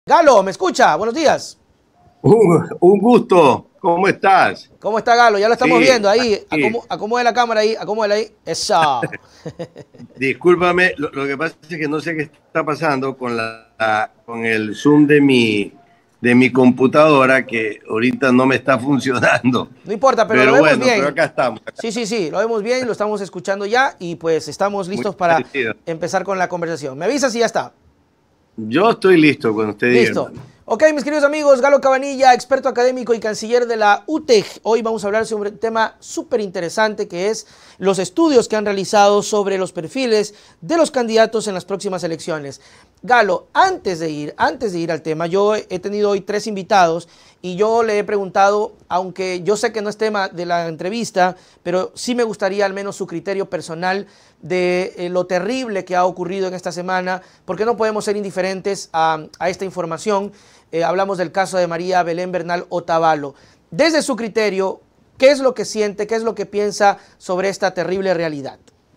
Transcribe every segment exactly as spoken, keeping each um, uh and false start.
Galo, ¿me escucha? Buenos días. Un, un gusto, ¿cómo estás? ¿Cómo está Galo? Ya lo estamos Sí, viendo ahí. sí. Acomo- Acomode la cámara ahí, acomódela ahí. Eso. Discúlpame, lo, lo que pasa es que no sé qué está pasando con la, la- con el Zoom de mi, de mi computadora que ahorita no me está funcionando. No importa, pero lo Pero vemos bueno, pero bien. acá estamos. Acá Sí, sí, sí, lo vemos bien, lo estamos escuchando ya y pues estamos muy listos para agradecido. empezar con la conversación. ¿Me avisas y ya está? Yo estoy listo cuando usted diga, Listo. hermano. Ok, mis queridos amigos, Galo Cabanilla, experto académico y canciller de la U T E C. Hoy vamos a hablar sobre un tema súper interesante que es los estudios que han realizado sobre los perfiles de los candidatos en las próximas elecciones. Galo, antes de ir, antes de ir al tema, yo he tenido hoy tres invitados y yo le he preguntado, aunque yo sé que no es tema de la entrevista, pero sí me gustaría al menos su criterio personal de eh, lo terrible que ha ocurrido en esta semana, porque no podemos ser indiferentes a, a esta información. Eh, hablamos del caso de María Belén Bernal Otavalo. Desde su criterio, ¿qué es lo que siente, qué es lo que piensa sobre esta terrible realidad?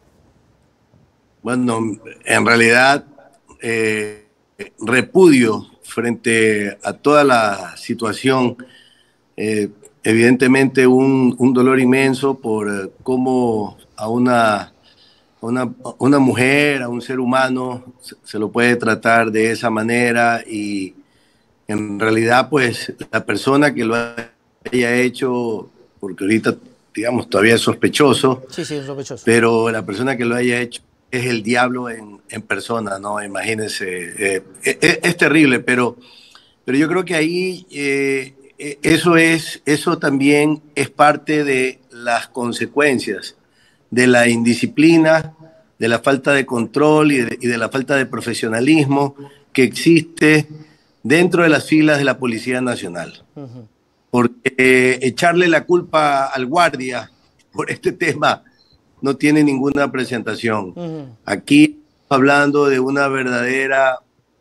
Bueno, en realidad, eh, repudio frente a toda la situación. Eh, evidentemente un, un, dolor inmenso por eh, cómo a una, una, una, mujer, a un ser humano, se, se, lo puede tratar de esa manera y en realidad pues la persona que lo haya hecho, porque ahorita digamos todavía es sospechoso, Sí, sí, es sospechoso. pero la persona que lo haya hecho es el diablo en, en persona, ¿no? Imagínense, eh, es, es terrible, pero... Pero yo creo que ahí eh, eso es, eso también es parte de las consecuencias de la indisciplina, de la falta de control y de, y de la falta de profesionalismo que existe dentro de las filas de la Policía Nacional. Uh-huh. Porque eh, echarle la culpa al guardia por este tema no tiene ninguna presentación. Uh-huh. Aquí hablando de una verdadera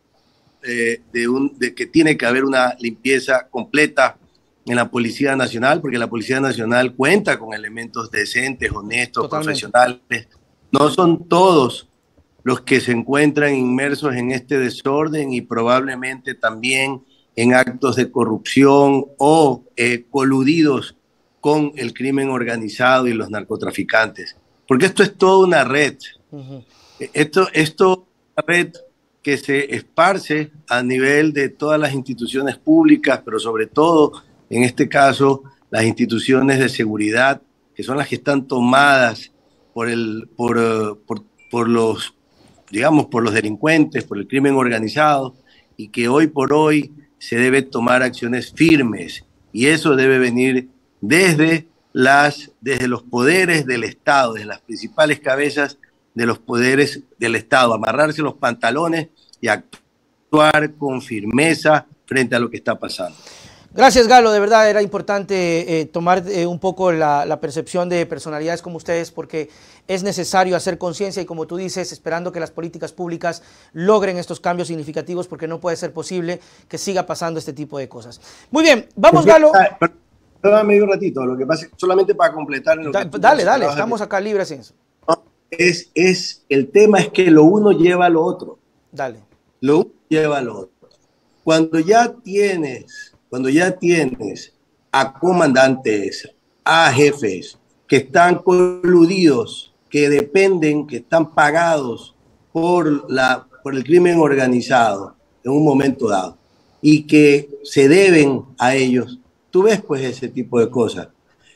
Eh, de, un, de que tiene que haber una limpieza completa en la Policía Nacional, porque la Policía Nacional cuenta con elementos decentes, honestos, Totalmente. profesionales. No son todos los que se encuentran inmersos en este desorden y probablemente también en actos de corrupción o eh, coludidos con el crimen organizado y los narcotraficantes. Porque esto es toda una red. Uh-huh. Esto, esto es una red que se esparce a nivel de todas las instituciones públicas, pero sobre todo, en este caso, las instituciones de seguridad, que son las que están tomadas por, el, por, uh, por, por los, digamos, por los delincuentes, por el crimen organizado, y que hoy por hoy se debe tomar acciones firmes, y eso debe venir desde, las, desde los poderes del Estado, desde las principales cabezas de los poderes del Estado, amarrarse los pantalones y actuar con firmeza frente a lo que está pasando. Gracias, Galo, de verdad era importante eh, tomar eh, un poco la, la percepción de personalidades como ustedes porque es necesario hacer conciencia y como tú dices, esperando que las políticas públicas logren estos cambios significativos porque no puede ser posible que siga pasando este tipo de cosas. Muy bien, vamos, Galo. Perdóname un ratito, lo que pasa es solamente para completar. En lo da, que dale, dale, estamos acá libres en eso. Es, es, el tema es que lo uno lleva a lo otro. Dale. Lo uno lleva a lo otro. Cuando ya tienes, cuando ya tienes a comandantes, a jefes que están coludidos, que dependen, que están pagados por, la, por el crimen organizado en un momento dado y que se deben a ellos, tú ves pues ese tipo de cosas.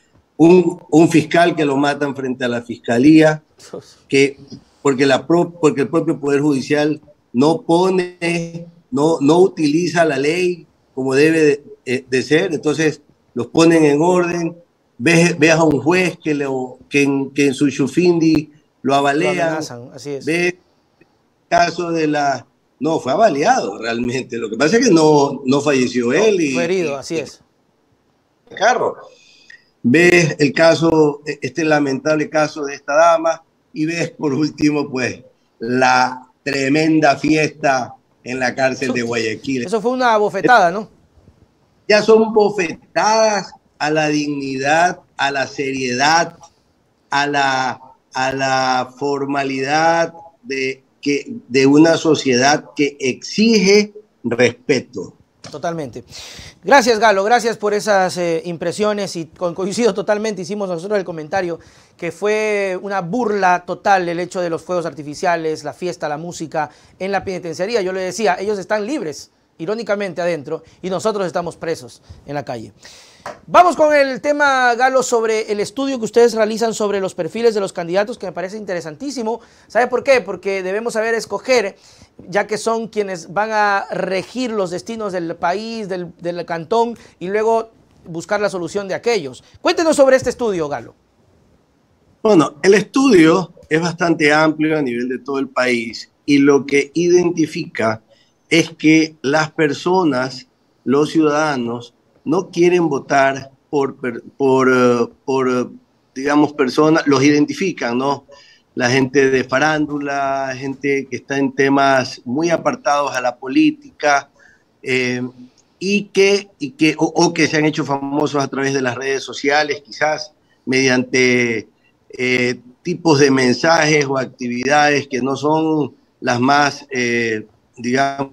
Un, un fiscal que lo matan frente a la fiscalía, que, porque, la pro, porque el propio Poder Judicial no pone, no, no utiliza la ley como debe de, de ser, entonces los ponen en orden. Ves, ves a un juez que, lo, que, en, que en su shufindi lo avalean. Lo así es. Ves el caso de la... No, fue avaliado realmente. Lo que pasa es que no, no falleció no, él. Y, fue herido, y, así y, es. Carro. Ves el caso, este lamentable caso de esta dama, y ves por último, pues, la tremenda fiesta en la cárcel de Guayaquil. Eso fue una bofetada, ¿no? Ya son bofetadas a la dignidad, a la seriedad, a la, a la formalidad de, que, de una sociedad que exige respeto. Totalmente. Gracias, Galo, gracias por esas eh, impresiones y co coincido totalmente, hicimos nosotros el comentario que fue una burla total el hecho de los fuegos artificiales, la fiesta, la música en la penitenciaría. Yo le decía, ellos están libres, irónicamente adentro, y nosotros estamos presos en la calle. Vamos con el tema, Galo, sobre el estudio que ustedes realizan sobre los perfiles de los candidatos, que me parece interesantísimo. ¿Sabe por qué? Porque debemos saber escoger, ya que son quienes van a regir los destinos del país, del, del cantón, y luego buscar la solución de aquellos. Cuéntenos sobre este estudio, Galo. Bueno, el estudio es bastante amplio a nivel de todo el país y lo que identifica es que las personas, los ciudadanos, no quieren votar por, por, por, digamos, personas, los identifican, ¿no? La gente de farándula, gente que está en temas muy apartados a la política eh, y que, y que o, o que se han hecho famosos a través de las redes sociales, quizás mediante eh, tipos de mensajes o actividades que no son las más, eh, digamos,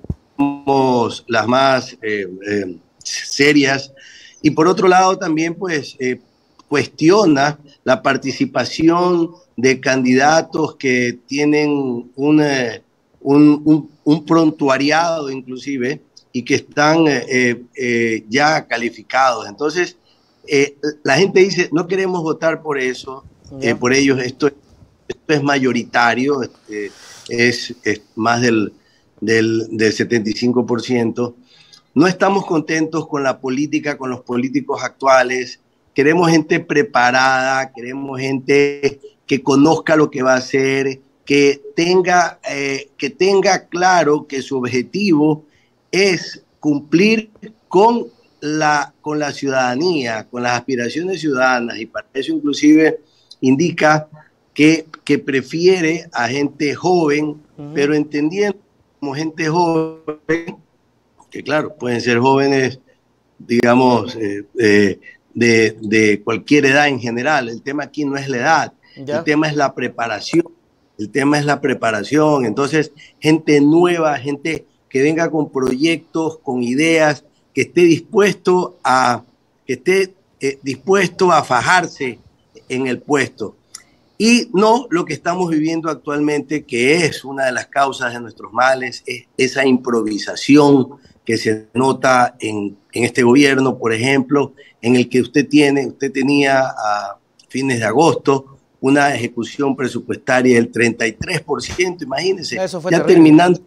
las más eh, eh, serias, y por otro lado también pues eh, cuestiona la participación de candidatos que tienen una, un, un, un prontuariado inclusive y que están eh, eh, ya calificados. Entonces eh, la gente dice no queremos votar por eso, eh, por ellos, esto, esto es mayoritario, este, es, es más del, del, del setenta y cinco por ciento. No estamos contentos con la política, con los políticos actuales. Queremos gente preparada, queremos gente que conozca lo que va a hacer, que tenga, eh, que tenga claro que su objetivo es cumplir con la, con la ciudadanía, con las aspiraciones ciudadanas, y para eso inclusive indica que, que prefiere a gente joven, uh-huh. pero entendiendo como gente joven, que claro, pueden ser jóvenes, digamos, eh, eh, de, de cualquier edad en general. El tema aquí no es la edad, ¿ya? El tema es la preparación, el tema es la preparación. Entonces, gente nueva, gente que venga con proyectos, con ideas, que esté dispuesto a, que esté, eh, dispuesto a fajarse en el puesto. Y no lo que estamos viviendo actualmente, que es una de las causas de nuestros males, es esa improvisación que se nota en, en este gobierno, por ejemplo, en el que usted tiene, usted tenía a fines de agosto una ejecución presupuestaria del treinta y tres por ciento, imagínense, Eso fue ya terrible. Terminando,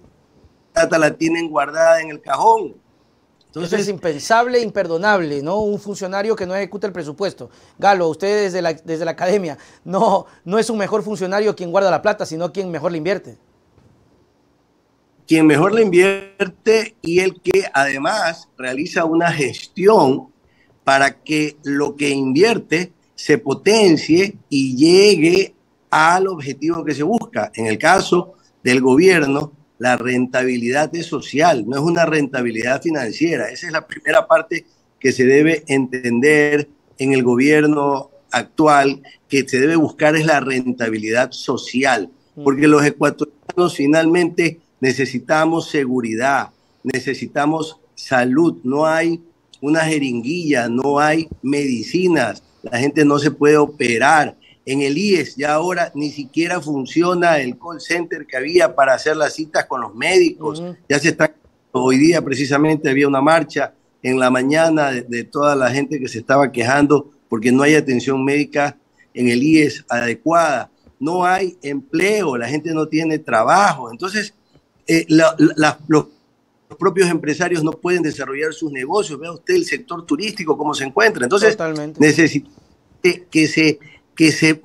la tienen guardada en el cajón. Entonces, eso es impensable, imperdonable, ¿no? Un funcionario que no ejecuta el presupuesto. Galo, usted desde la, desde la academia, no, no es un mejor funcionario quien guarda la plata, sino quien mejor la invierte. Quien mejor la invierte y el que además realiza una gestión para que lo que invierte se potencie y llegue al objetivo que se busca. En el caso del gobierno, la rentabilidad es social, no es una rentabilidad financiera. Esa es la primera parte que se debe entender en el gobierno actual, que se debe buscar es la rentabilidad social, porque los ecuatorianos finalmente necesitamos seguridad, necesitamos salud, no hay una jeringuilla, no hay medicinas, la gente no se puede operar. En el I E S ya ahora ni siquiera funciona el call center que había para hacer las citas con los médicos. Uh-huh. Ya se está, hoy día precisamente había una marcha en la mañana de, de toda la gente que se estaba quejando porque no hay atención médica en el I E S adecuada. No hay empleo, la gente no tiene trabajo. Entonces, eh, la, la, los propios empresarios no pueden desarrollar sus negocios. Vea usted el sector turístico cómo se encuentra. Entonces, necesita que, que se... que se,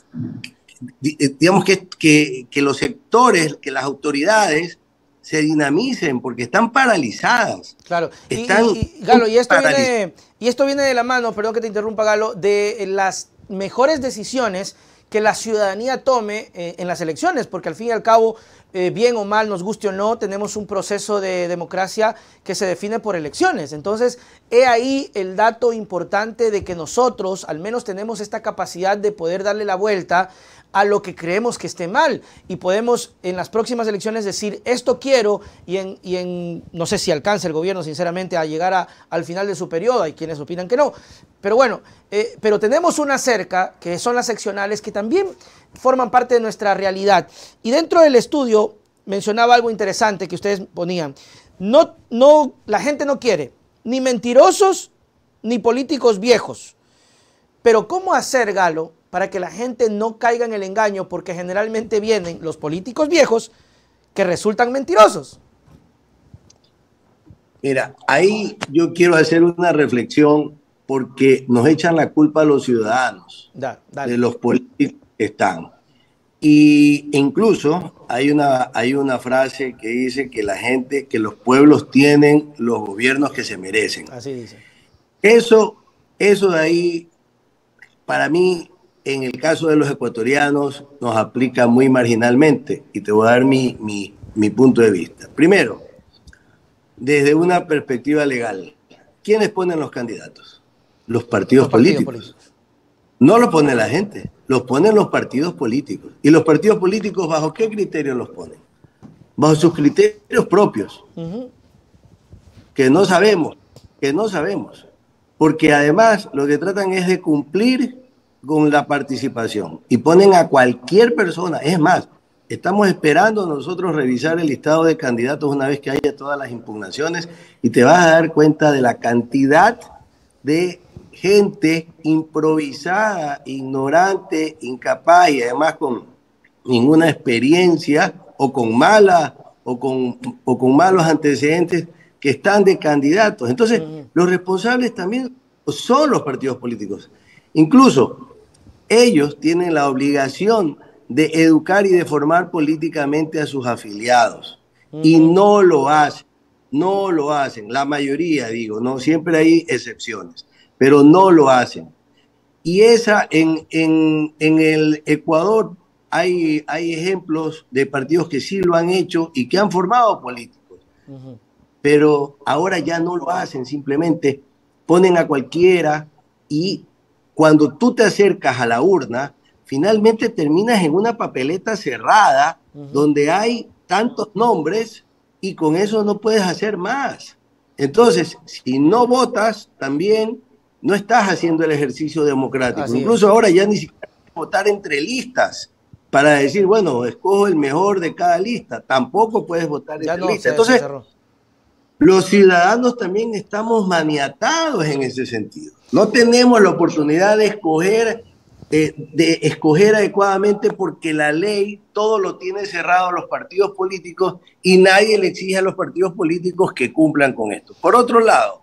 digamos que, que, que los sectores, que las autoridades se dinamicen porque están paralizadas. Claro, están y, y, y, Galo, y esto, viene, y esto viene de la mano, perdón que te interrumpa, Galo, de las mejores decisiones que la ciudadanía tome eh, en las elecciones, porque al fin y al cabo eh, bien o mal, nos guste o no, tenemos un proceso de democracia que se define por elecciones. Entonces, he ahí el dato importante de que nosotros al menos tenemos esta capacidad de poder darle la vuelta a lo que creemos que esté mal y podemos en las próximas elecciones decir esto quiero y en, y en no sé si alcance el gobierno sinceramente a llegar a, al final de su periodo, hay quienes opinan que no, pero bueno, eh, pero tenemos una cerca que son las seccionales que también forman parte de nuestra realidad y dentro del estudio mencionaba algo interesante que ustedes ponían, no, no, la gente no quiere ni mentirosos ni políticos viejos, pero ¿cómo hacer, Galo, para que la gente no caiga en el engaño? Porque generalmente vienen los políticos viejos que resultan mentirosos. Mira, ahí yo quiero hacer una reflexión porque nos echan la culpa a los ciudadanos Da, dale. de los políticos que están. Y incluso hay una, hay una frase que dice que la gente, que los pueblos tienen los gobiernos que se merecen. Así dice. Eso, eso de ahí, para mí, en el caso de los ecuatorianos, nos aplica muy marginalmente. Y te voy a dar mi, mi, mi punto de vista. Primero, desde una perspectiva legal, ¿quiénes ponen los candidatos? Los partidos, los partidos políticos. políticos. No lo pone la gente, los ponen los partidos políticos. ¿Y los partidos políticos bajo qué criterios los ponen? Bajo sus criterios propios. Uh-huh. Que no sabemos, que no sabemos. Porque además lo que tratan es de cumplir con la participación. Y ponen a cualquier persona. Es más, estamos esperando nosotros revisar el listado de candidatos una vez que haya todas las impugnaciones y te vas a dar cuenta de la cantidad de gente improvisada, ignorante, incapaz y además con ninguna experiencia o con mala o con, o con malos antecedentes que están de candidatos. Entonces, uh-huh. los responsables también son los partidos políticos. Incluso ellos tienen la obligación de educar y de formar políticamente a sus afiliados. Uh-huh. Y no lo hacen, no lo hacen. La mayoría, digo, no siempre hay excepciones, pero no lo hacen. Y esa, en, en, en el Ecuador hay, hay ejemplos de partidos que sí lo han hecho y que han formado políticos. Uh-huh. Pero ahora ya no lo hacen, simplemente ponen a cualquiera y cuando tú te acercas a la urna, finalmente terminas en una papeleta cerrada uh-huh. donde hay tantos nombres y con eso no puedes hacer más. Entonces, si no votas, también no estás haciendo el ejercicio democrático. Así Incluso es. Ahora ya ni siquiera votar entre listas para decir, bueno, escojo el mejor de cada lista. Tampoco puedes votar ya entre no, listas. Entonces, los ciudadanos también estamos maniatados en ese sentido. No tenemos la oportunidad de escoger, eh, de escoger adecuadamente porque la ley todo lo tiene cerrado a los partidos políticos y nadie le exige a los partidos políticos que cumplan con esto. Por otro lado,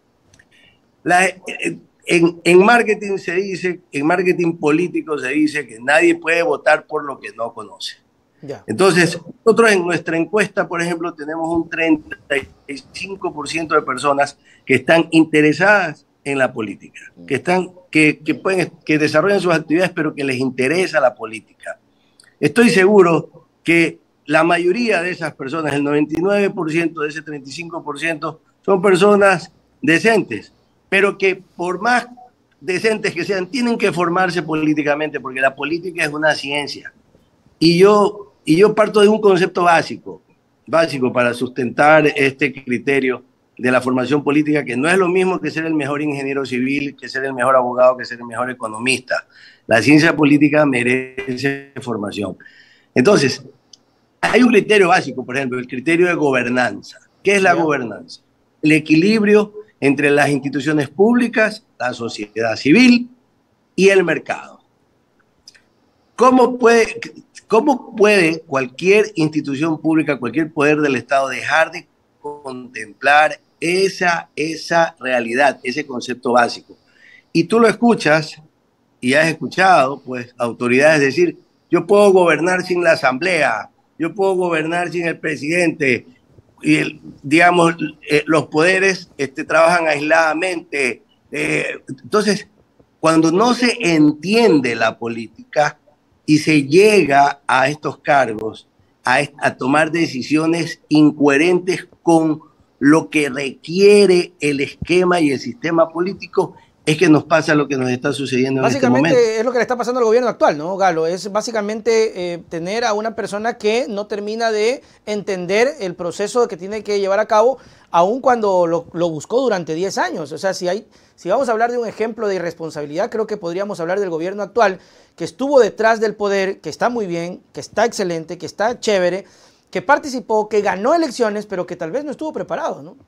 la, en, en marketing se dice, en marketing político se dice que nadie puede votar por lo que no conoce. Ya. Entonces, nosotros en nuestra encuesta, por ejemplo, tenemos un treinta y cinco por ciento de personas que están interesadas en la política, que, están, que, que, pueden, que desarrollan sus actividades, pero que les interesa la política. Estoy seguro que la mayoría de esas personas, el noventa y nueve por ciento de ese treinta y cinco por ciento, son personas decentes, pero que por más decentes que sean, tienen que formarse políticamente, porque la política es una ciencia. Y yo, y yo parto de un concepto básico, básico para sustentar este criterio de la formación política, que no es lo mismo que ser el mejor ingeniero civil, que ser el mejor abogado, que ser el mejor economista. La ciencia política merece formación. Entonces, hay un criterio básico, por ejemplo, el criterio de gobernanza. ¿Qué es la gobernanza? El equilibrio entre las instituciones públicas, la sociedad civil y el mercado. ¿Cómo puede, cómo puede cualquier institución pública, cualquier poder del Estado dejar de contemplar esa, esa realidad, ese concepto básico? Y tú lo escuchas y has escuchado pues autoridades decir, yo puedo gobernar sin la asamblea, yo puedo gobernar sin el presidente, y el, digamos, eh, los poderes este, trabajan aisladamente. Eh, entonces, cuando no se entiende la política y se llega a estos cargos, a, a tomar decisiones incoherentes con lo que requiere el esquema y el sistema político, es que nos pasa lo que nos está sucediendo en este momento. Básicamente es lo que le está pasando al gobierno actual, ¿no, Galo? Es básicamente eh, tener a una persona que no termina de entender el proceso que tiene que llevar a cabo, aun cuando lo, lo buscó durante diez años. O sea, si, hay, si vamos a hablar de un ejemplo de irresponsabilidad, creo que podríamos hablar del gobierno actual, que estuvo detrás del poder, que está muy bien, que está excelente, que está chévere, que participó, que ganó elecciones, pero que tal vez no estuvo preparado, ¿no?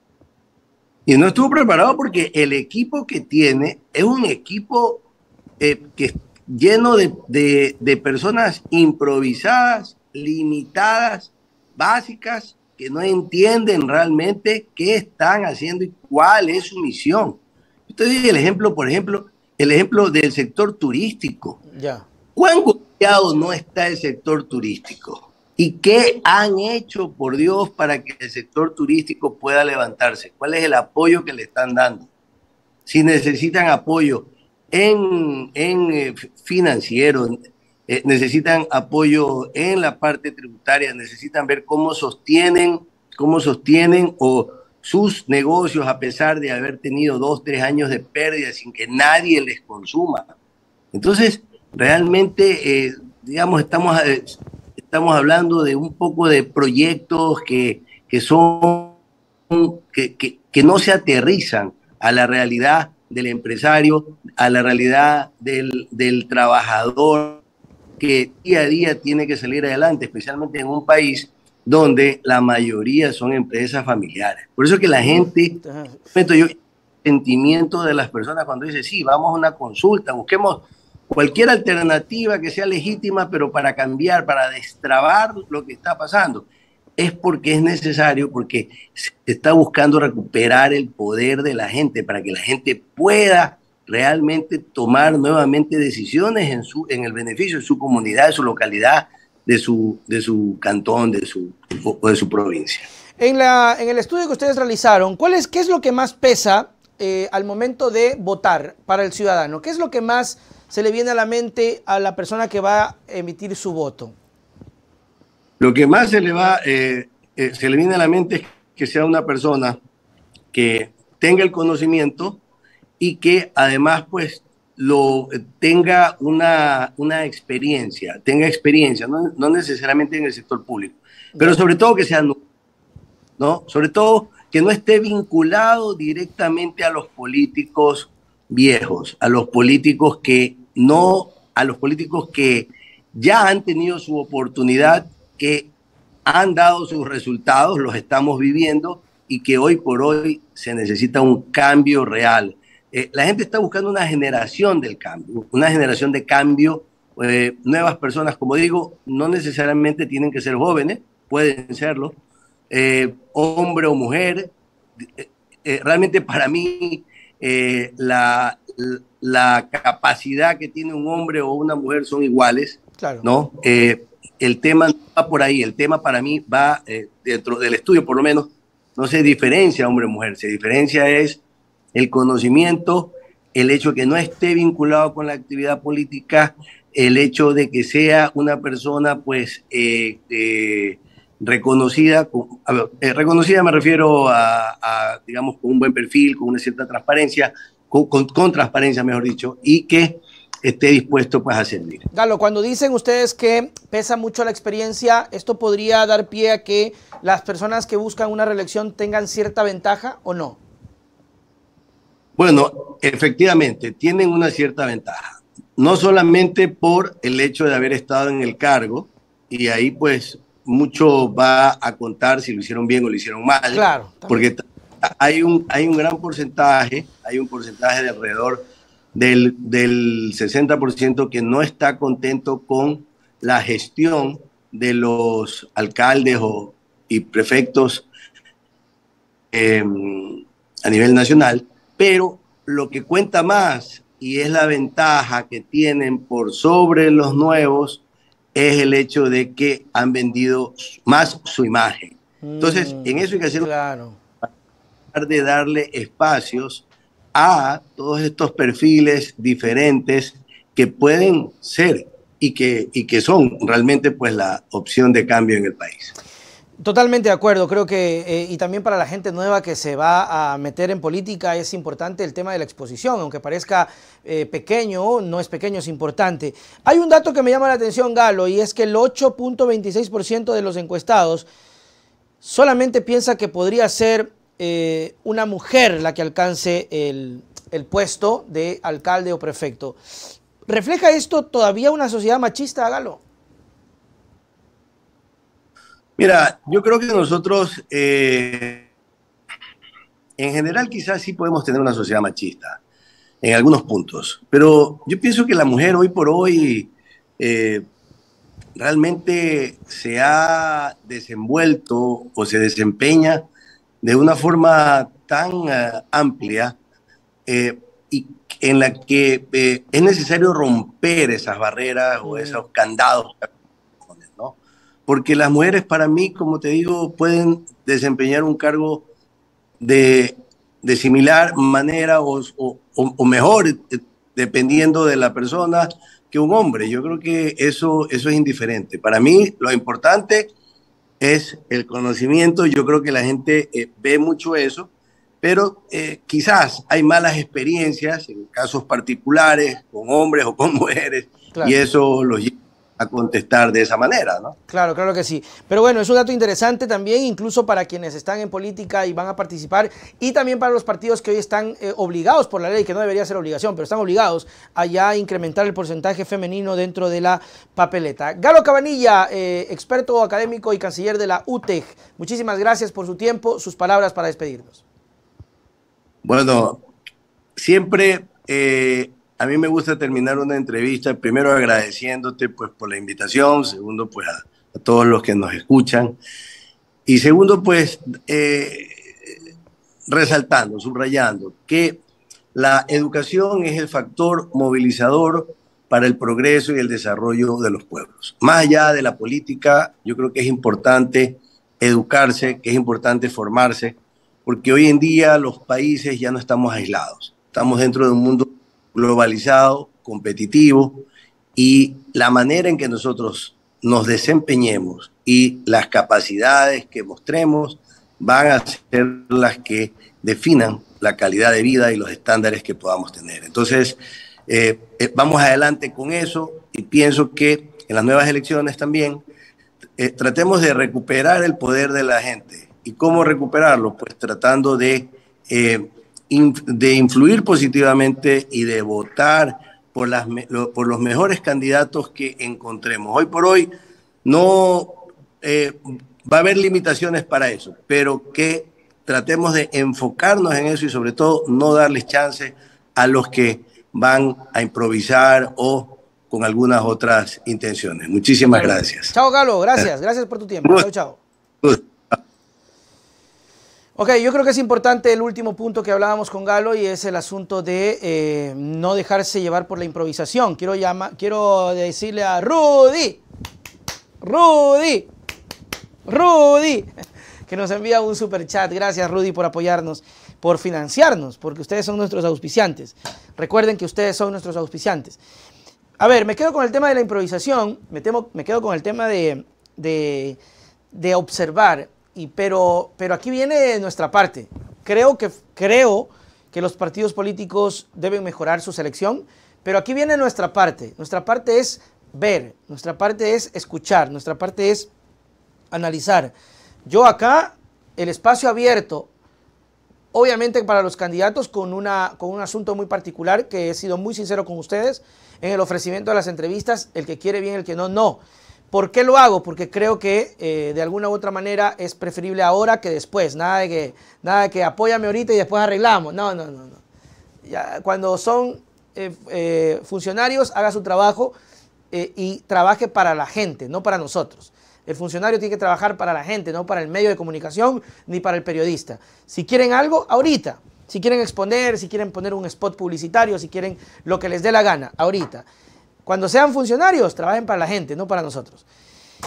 Y no estuvo preparado porque el equipo que tiene es un equipo eh, que es lleno de, de, de personas improvisadas, limitadas, básicas, que no entienden realmente qué están haciendo y cuál es su misión. Yo te doy el ejemplo, por ejemplo, el ejemplo del sector turístico. Ya. ¿Cuán golpeado no está el sector turístico? ¿Y qué han hecho, por Dios, para que el sector turístico pueda levantarse? ¿Cuál es el apoyo que le están dando? Si necesitan apoyo en, en eh, financiero, eh, necesitan apoyo en la parte tributaria, necesitan ver cómo sostienen, cómo sostienen o sus negocios a pesar de haber tenido dos, tres años de pérdida sin que nadie les consuma. Entonces, realmente, eh, digamos, estamos... Eh, Estamos hablando de un poco de proyectos que, que son que, que, que no se aterrizan a la realidad del empresario, a la realidad del, del trabajador que día a día tiene que salir adelante, especialmente en un país donde la mayoría son empresas familiares. Por eso que la gente, yo, el sentimiento de las personas cuando dice, sí, vamos a una consulta, busquemos cualquier alternativa que sea legítima, pero para cambiar, para destrabar lo que está pasando, es porque es necesario, porque se está buscando recuperar el poder de la gente, para que la gente pueda realmente tomar nuevamente decisiones en, su, en el beneficio de su comunidad, de su localidad, de su, de su cantón, de su, o de su provincia. En, la, en el estudio que ustedes realizaron, ¿cuál es, ¿qué es lo que más pesa eh, al momento de votar para el ciudadano? ¿Qué es lo que más se le viene a la mente a la persona que va a emitir su voto? Lo que más se le va, eh, eh, se le viene a la mente es que sea una persona que tenga el conocimiento y que además pues lo tenga una, una experiencia, tenga experiencia, no, no necesariamente en el sector público, pero sobre todo que sea nuevo, ¿no? Sobre todo que no esté vinculado directamente a los políticos viejos, a los políticos que no, a los políticos que ya han tenido su oportunidad, que han dado sus resultados, los estamos viviendo y que hoy por hoy se necesita un cambio real. Eh, la gente está buscando una generación del cambio, una generación de cambio, eh, nuevas personas, como digo, no necesariamente tienen que ser jóvenes, pueden serlo, eh, hombre o mujer. Eh, eh, realmente para mí eh, la, la capacidad que tiene un hombre o una mujer son iguales, claro. ¿No? Eh, el tema no va por ahí, el tema para mí va eh, dentro del estudio, por lo menos, no se diferencia hombre o mujer, se diferencia es el conocimiento, el hecho de que no esté vinculado con la actividad política, el hecho de que sea una persona, pues, eh, eh, reconocida, a ver, eh, reconocida me refiero a, a, digamos, con un buen perfil, con una cierta transparencia, con, con, con transparencia, mejor dicho, y que esté dispuesto, pues, a servir. Galo, cuando dicen ustedes que pesa mucho la experiencia, ¿esto podría dar pie a que las personas que buscan una reelección tengan cierta ventaja o no? Bueno, efectivamente, tienen una cierta ventaja. No solamente por el hecho de haber estado en el cargo, y ahí pues mucho va a contar si lo hicieron bien o lo hicieron mal. Claro. Porque hay un, hay un gran porcentaje, hay un porcentaje de alrededor del, del sesenta por ciento que no está contento con la gestión de los alcaldes o, y prefectos eh, a nivel nacional. Pero lo que cuenta más, y es la ventaja que tienen por sobre los nuevos, es el hecho de que han vendido más su imagen. Entonces, mm, en eso hay que hacer claro. de darle espacios a todos estos perfiles diferentes que pueden ser y que, y que son realmente pues la opción de cambio en el país. Totalmente de acuerdo, creo que, eh, y también para la gente nueva que se va a meter en política es importante el tema de la exposición, aunque parezca eh, pequeño, no es pequeño, es importante. Hay un dato que me llama la atención, Galo, y es que el ocho punto veintiséis por ciento de los encuestados solamente piensa que podría ser eh, una mujer la que alcance el, el puesto de alcalde o prefecto. ¿Refleja esto todavía una sociedad machista, Galo? Mira, yo creo que nosotros, eh, en general, quizás sí podemos tener una sociedad machista en algunos puntos, pero yo pienso que la mujer hoy por hoy eh, realmente se ha desenvuelto o se desempeña de una forma tan uh, amplia eh, y en la que eh, es necesario romper esas barreras o esos candados, ¿no? Porque las mujeres, para mí, como te digo, pueden desempeñar un cargo de, de similar manera o, o, o mejor, dependiendo de la persona, que un hombre. Yo creo que eso, eso es indiferente. Para mí, lo importante es el conocimiento. Yo creo que la gente eh, ve mucho eso, pero eh, quizás hay malas experiencias en casos particulares con hombres o con mujeres, claro, y eso los lleva a contestar de esa manera, ¿no? Claro, claro que sí. Pero bueno, es un dato interesante también, incluso para quienes están en política y van a participar, y también para los partidos que hoy están eh, obligados por la ley, que no debería ser obligación, pero están obligados a ya incrementar el porcentaje femenino dentro de la papeleta. Galo Cabanilla, eh, experto académico y canciller de la U T E G, muchísimas gracias por su tiempo, sus palabras para despedirnos. Bueno, siempre... Eh... A mí me gusta terminar una entrevista, primero agradeciéndote pues, por la invitación, segundo pues a, a todos los que nos escuchan, y segundo pues eh, resaltando, subrayando que la educación es el factor movilizador para el progreso y el desarrollo de los pueblos. Más allá de la política, yo creo que es importante educarse, que es importante formarse, porque hoy en día los países ya no estamos aislados, estamos dentro de un mundo globalizado, competitivo, y la manera en que nosotros nos desempeñemos y las capacidades que mostremos van a ser las que definan la calidad de vida y los estándares que podamos tener. Entonces, eh, eh, vamos adelante con eso y pienso que en las nuevas elecciones también eh, tratemos de recuperar el poder de la gente. ¿Y cómo recuperarlo? Pues tratando de... Eh, de influir positivamente y de votar por, las, por los mejores candidatos que encontremos. Hoy por hoy no eh, va a haber limitaciones para eso, pero que tratemos de enfocarnos en eso y sobre todo no darles chance a los que van a improvisar o con algunas otras intenciones. Muchísimas gracias. Chao, Galo, gracias. Gracias por tu tiempo. Chao, chao. Ok, yo creo que es importante el último punto que hablábamos con Galo y es el asunto de eh, no dejarse llevar por la improvisación. Quiero, llama, quiero decirle a Rudy, Rudy, Rudy, que nos envía un super chat. Gracias, Rudy, por apoyarnos, por financiarnos, porque ustedes son nuestros auspiciantes. Recuerden que ustedes son nuestros auspiciantes. A ver, me quedo con el tema de la improvisación, me, temo, me quedo con el tema de, de, de observar. Y pero, pero aquí viene nuestra parte. Creo que, creo que los partidos políticos deben mejorar su selección, pero aquí viene nuestra parte. Nuestra parte es ver, nuestra parte es escuchar, nuestra parte es analizar. Yo acá, el espacio abierto, obviamente para los candidatos con, una, con un asunto muy particular, que he sido muy sincero con ustedes en el ofrecimiento de las entrevistas, el que quiere bien, el que no, no. ¿Por qué lo hago? Porque creo que eh, de alguna u otra manera es preferible ahora que después. Nada de que, nada de que apóyame ahorita y después arreglamos. No, no, no. no. Ya, cuando son eh, eh, funcionarios, haga su trabajo eh, y trabaje para la gente, no para nosotros. El funcionario tiene que trabajar para la gente, no para el medio de comunicación ni para el periodista. Si quieren algo, ahorita. Si quieren exponer, si quieren poner un spot publicitario, si quieren lo que les dé la gana, ahorita. Cuando sean funcionarios, trabajen para la gente, no para nosotros.